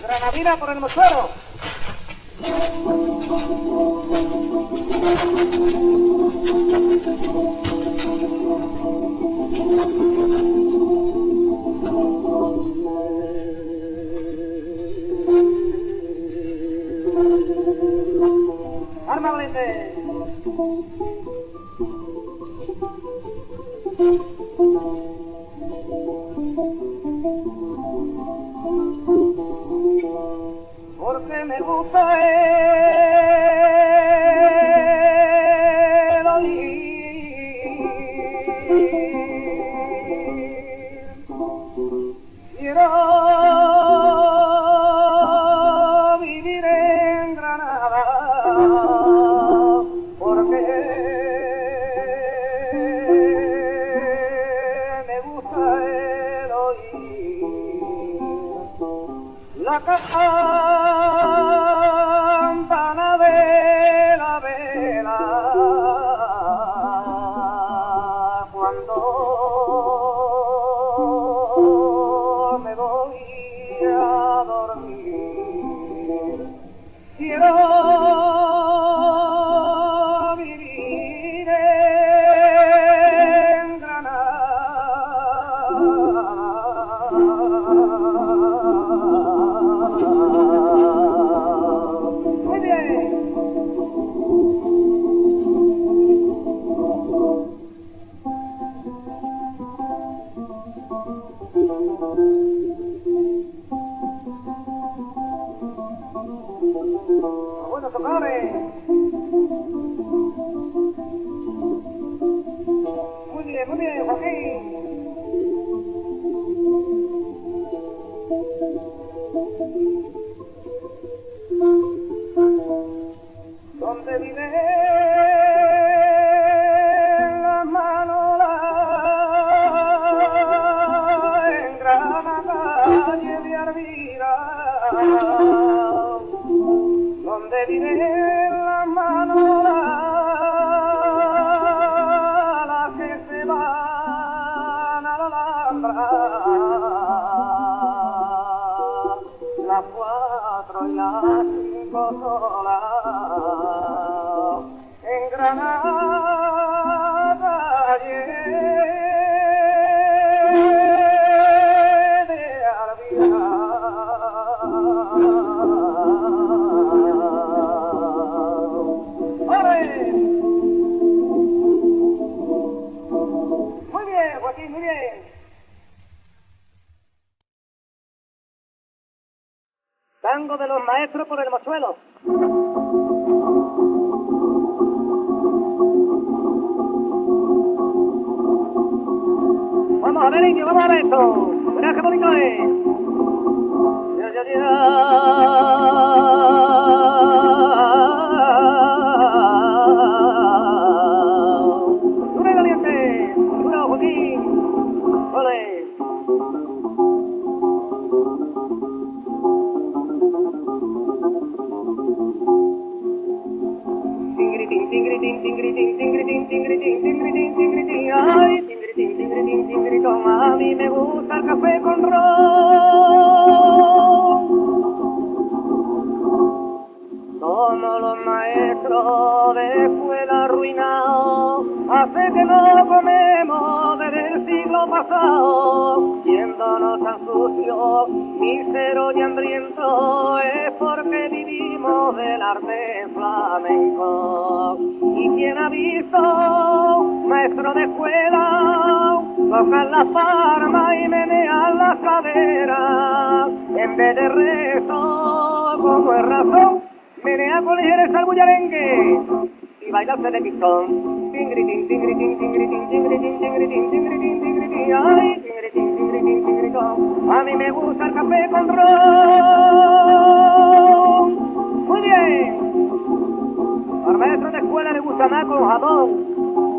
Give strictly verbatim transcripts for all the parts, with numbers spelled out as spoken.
Granadina por el mochuelo. Arma valiente. Porque me gusta el oír. Quiero vivir en Granada, porque me gusta el oír. La campana de la vela cuando me voy a dormir. Quiero vivir en Granada. Muy bien. Buenos tocares. Muy bien, muy bien, Joaquín. Donde vive la manola en Granada, calle de Arvira. Donde vive la manola las que se van a la Alhambra, las cuatro y las cinco solas en Granada de Arvira. Muy bien, Joaquín, muy bien. Tango de los maestros por el mochuelo. Vamos a ver, indio, vamos a ver esto. Mirá qué bonito es. Ya, ya, ya. Dura y valiente. Dura, Joaquín. Ole. Tingritín, tingritín, tingritín, tingritín, tingritín, tingritín, tingritín, ay, tingritín, tingritín, tingritín, a mí me gusta el café con ron. Somos los maestros de escuela arruinados, hace que no comemos desde el siglo pasado, viéndonos tan sucios, míseros y hambrientos, es porque vivimos del arte flamenco. ¿Y quién ha visto maestro de escuela tocar las palmas y menear las caderas en vez de rezo como es razón? Menea con ligereza el bullarengue y baila el pistón. Tingritín, tingritín, tingritín, tingritín, tingritín, tingritín, tingritín, ay, tingritín, tingritín, tingritín. A mí me gusta el café con ron. Muy bien. Al maestro de escuela le gusta más con jabón.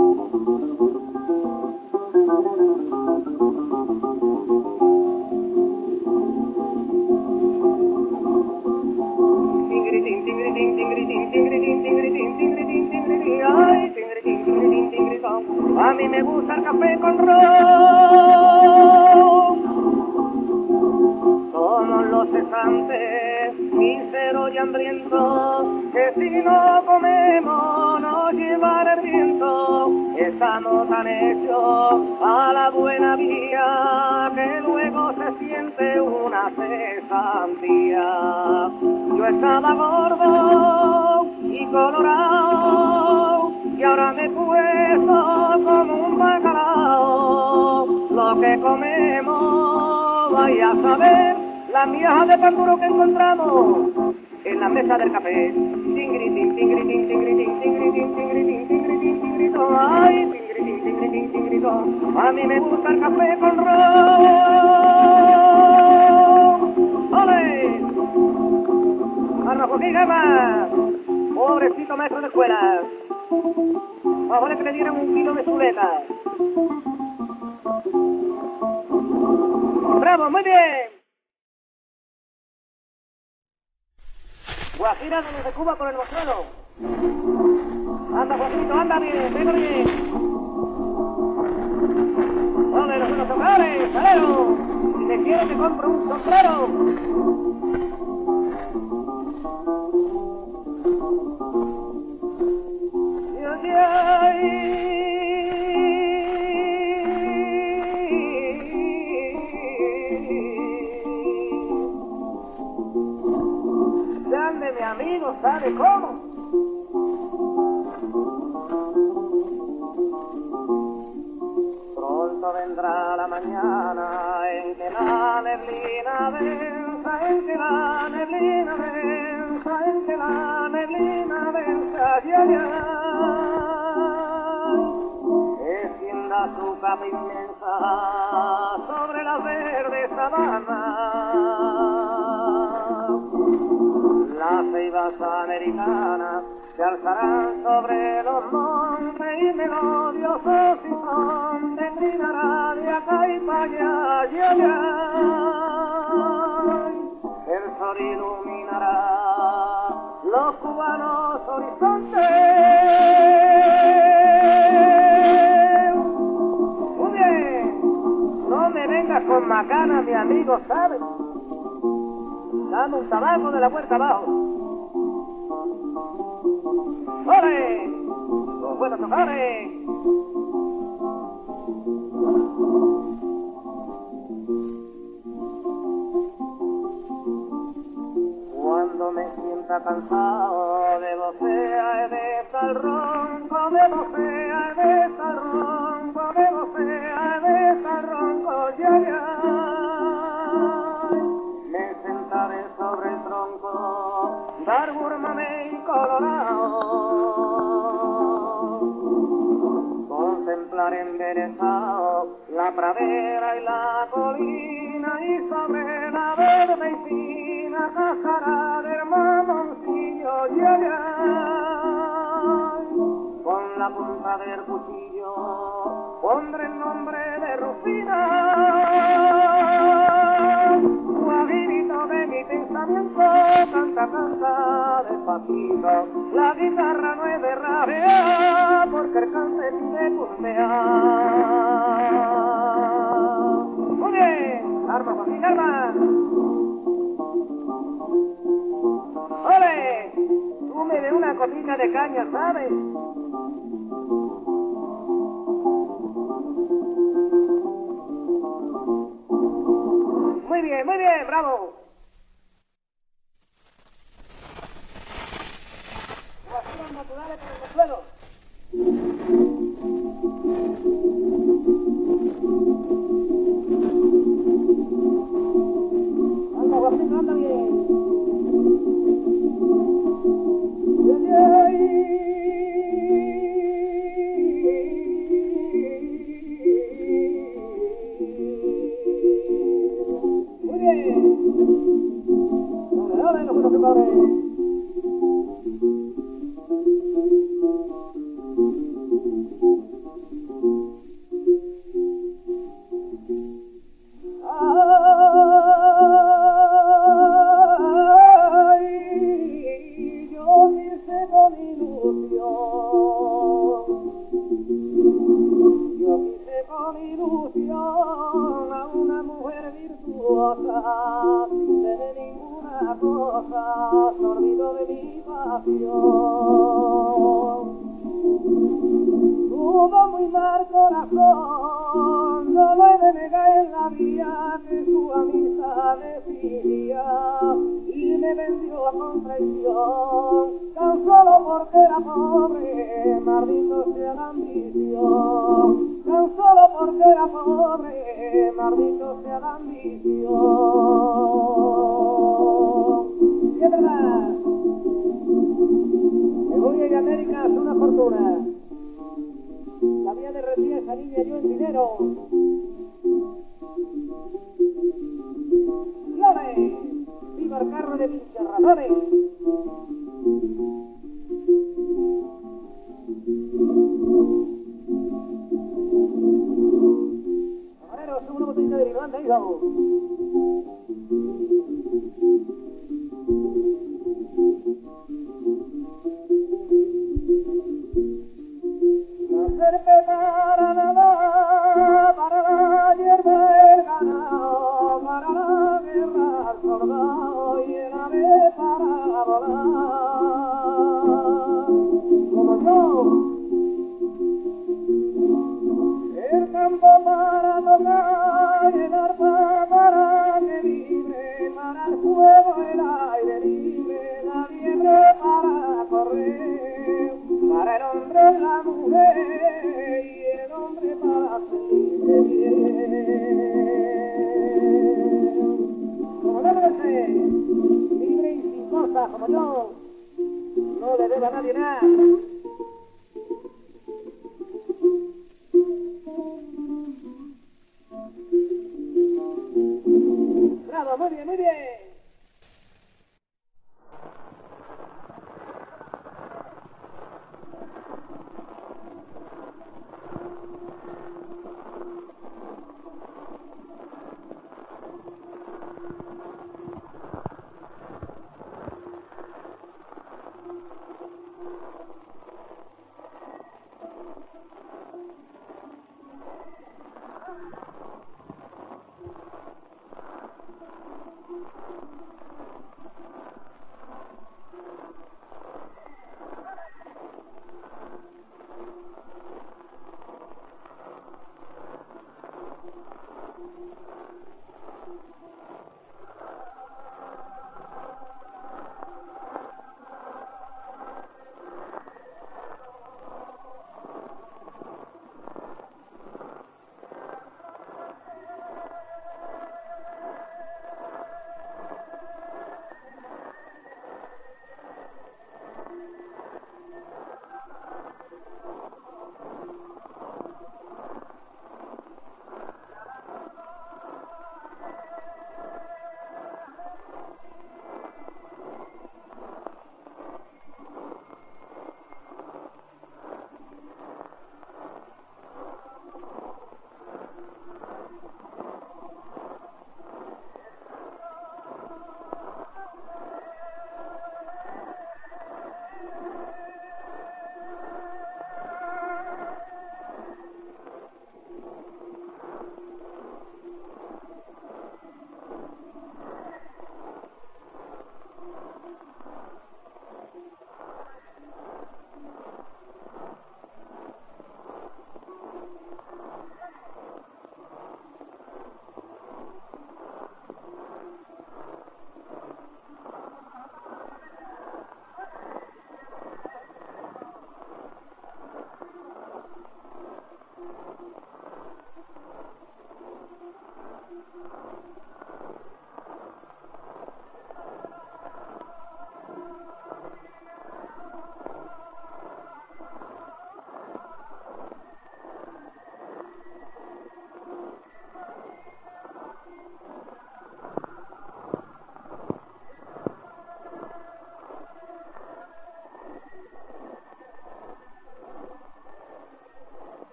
Tingritín, tingritín, tingritín, tingritín, tingritín, tingritín, tingritín, ay, tingritín, tingritín, tingritín. A mí me gusta el café con ron. Somos los cesante, mísero y hambriento, que si no comemos nos llevará el viento. Estamos tan hechos a la buena vía que luego se siente una cesantía. Yo estaba gordo y colorado y ahora me he puesto como un bacalao. Lo que comemos, vaya a saber, la miaja de pan duro que encontramos en la mesa del café. Tingritín, tingritín, tingritín, tingritín, tingritín, tingritín, tingritín, ay, tingritín, tingritín, tingritín. A mí me gusta el café con ron. ¡Ole! ¡Arrojo y gama! Pobrecito maestro de escuela. Ojalá que le dieran un kilo de chuleta. ¡Bravo, muy bien! Guajira desde Cuba por el Mostrero. Anda, Juanito, anda bien, venga bien. ¡Ole, los buenos tocares, salero! Si te quiero te compro un sombrero. Grande mi amigo, ¿sabe cómo? Pronto vendrá la mañana en que la neblina densa, en que la neblina densa, en que la neblina densa, ya, ya, extienda su capa inmensa sobre las verdes sabanas. Las ceibas americanas se alzarán sobre los montes y melodiosos y son declinará de acá y para allá, ya, ya. El sol iluminará los cubanos horizontes. Muy bien, no me vengas con macanas, mi amigo, ¿sabes? Dame un tabaco de la puerta abajo. ¡Ole! ¡Los buenos tocares! Cuando me sienta cansado de vocea, de tal ronco, de vocea, de tal ronco, de vocea, de tal ronco, ya, ya. Me sentaré sobre el tronco de árbol mamey colorado, contemplar embelesado la pradera y la colina y sobre la verde y fina cascara del mamoncillo, ya, ya. Con la punta del cuchillo pondré el nombre de Rufina. Guajirito de mi pensamiento, canta, canta despacito. La guitarra no es de rabear, porque el cante pide curtear. Muy bien, arma, Joaquín, arma. ¡Ole! Tú me de una copita de caña, ¿sabes? Muy bien, muy bien, bravo. Guajiras naturales por el consuelo. Anda, guajito, anda bien. Muy bien. Ahora los buenos tocares. Ilusión a una mujer virtuosa, sin tener cosas, olvido de mi pasión. Tuvo muy mal corazón, no lo he de negar en la vida, que su amistad me exigía y me vendió con traición, tan solo porque era pobre, maldito sea la ambición, tan solo porque era pobre, maldito sea la ambición. Y es verdad, me voy a ir a América, es una fortuna. La había derretida esa niña yo en dinero. ¡Flores! ¡Viva el carro de mis razones! Camarero, sube una botellita de vino, anda, hijo. Para nada, para la hierba el ganado, para la guerra el soldado y el ave para volar. Como yo, el campo para tocar, el arpa para que libre, para el fuego el aire libre, la liebre para correr, para el hombre la mujer y el hombre para ser bien. Como debe ser, libre y sin cosas como yo, no le debo a nadie nada. Bravo, muy bien, muy bien.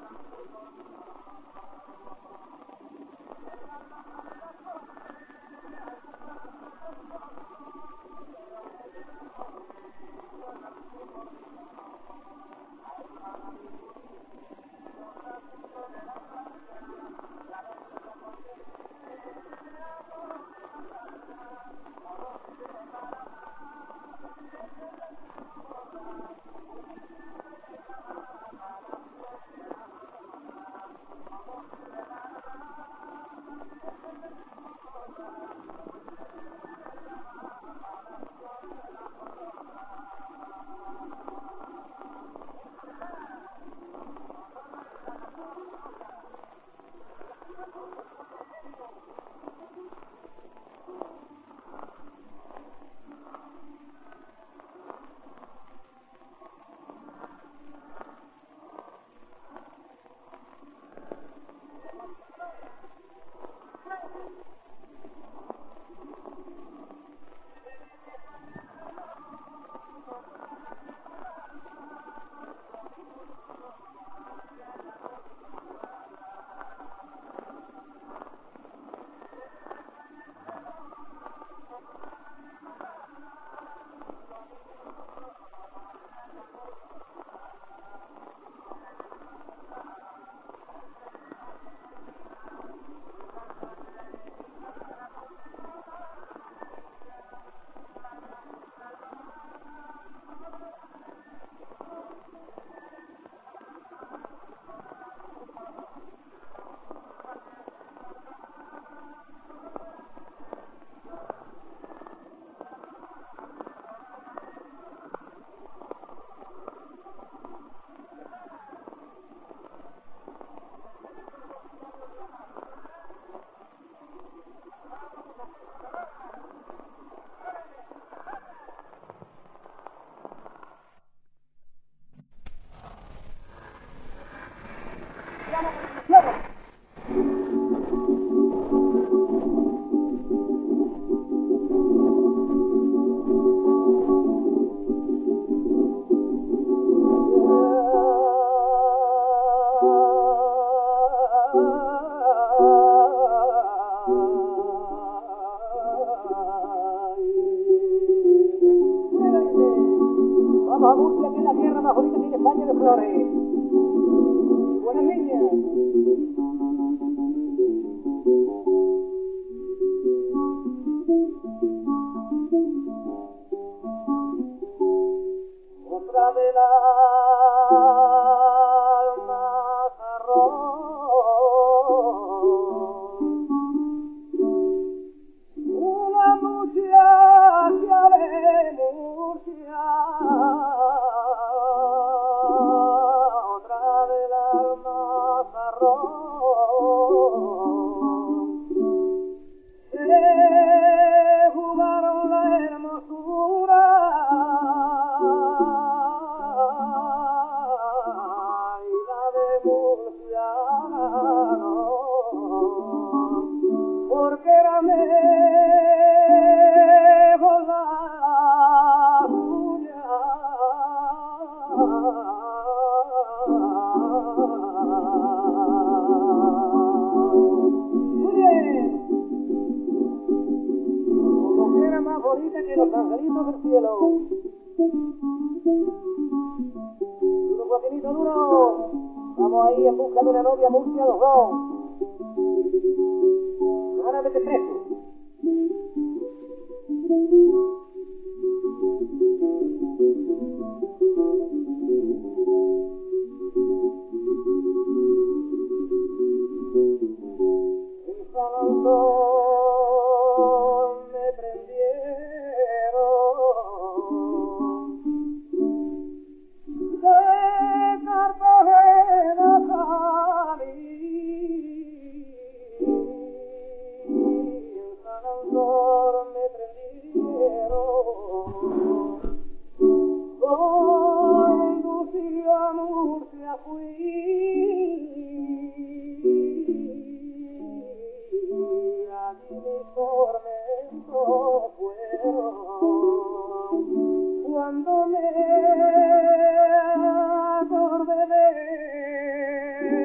Cuando me acordé de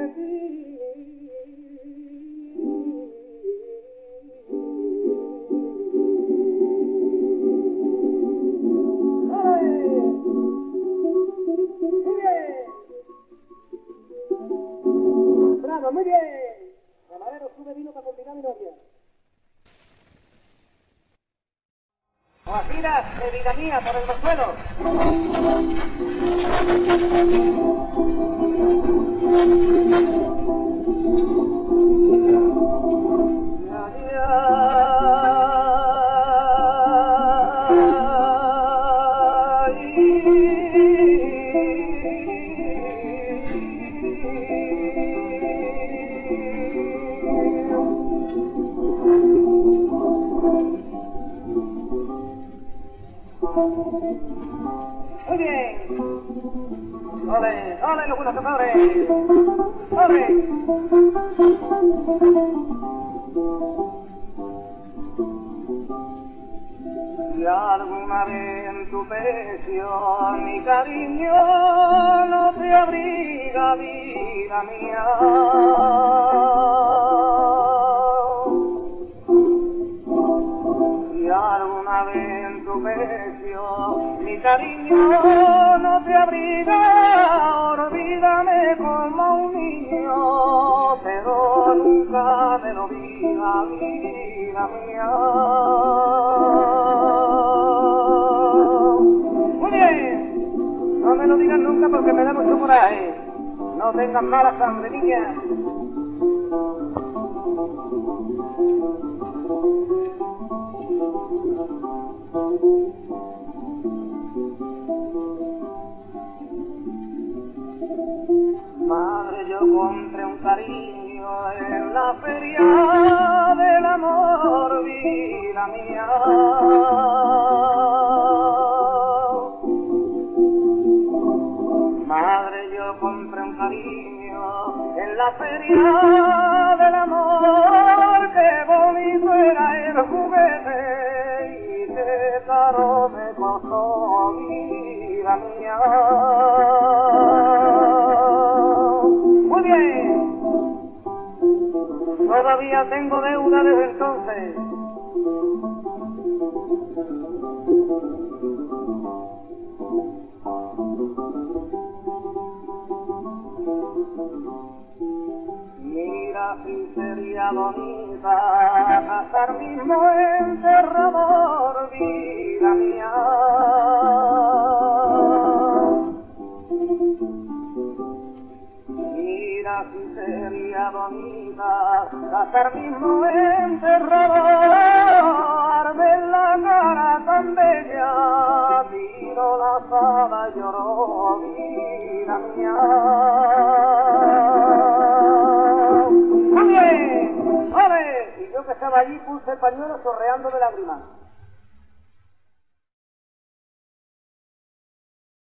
sube vino para convidar a mi novia. Guajiras de vida mía por el consuelo. Muy bien. ¡Ole! ¡Ole los buenos cazadores! ¡Ole! Si alguna vez en tu pecho mi cariño no te abriga, vida mía, si alguna vez en tu pecho mi cariño no te abriga, olvídame como un niño, pero nunca me lo diga, vida mía. Muy bien, no me lo digas nunca porque me da mucho coraje. No tengas mala sangre, niña. Madre, yo compré un cariño en la feria del amor, vida mía. Madre, yo compré un cariño en la feria del amor, qué bonito era el juguete y qué caro me costó, vida mía. Muy bien, todavía tengo deuda desde entonces. Mira si sería bonita casar mismo enterrador, vida mía. Mira si sería bonita casar mismo enterrador, ver la cara tan bella, tiro la sala y lloró, vida mía. Muy bien, ¡ole! Y yo que estaba allí puse el pañuelo sorreando de lágrimas.